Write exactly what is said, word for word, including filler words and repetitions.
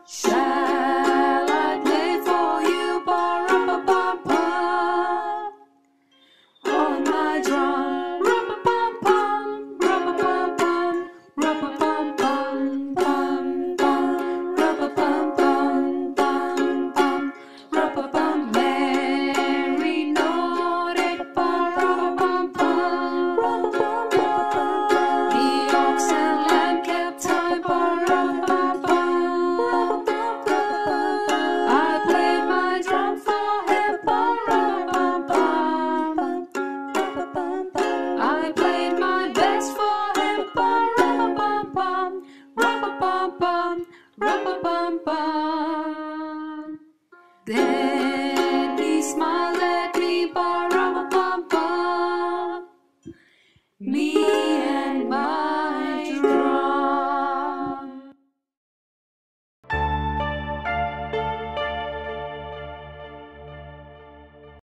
Shall I play for you, ba-rum-ba-bum-bum, on my drum, rum-ba-bum-bum, rum-ba-bum-bum, rum-ba-bum-bum, bum-bum, rum-ba-bum-bum, bum-bum, rum-ba-bum, Mary nodded, ba-rum-ba-bum-bum, rum-ba-bum-bum, the ox and lamb kept time, ba-rum-ba-bum. I played my drum for him, ba-rum-ba-bum. I played my best for him, ba-rum-ba-bum, rum-ba-bum-bum, rum-ba-bum-bum. Then he smiled at me, ba-rum-ba-bum, me and my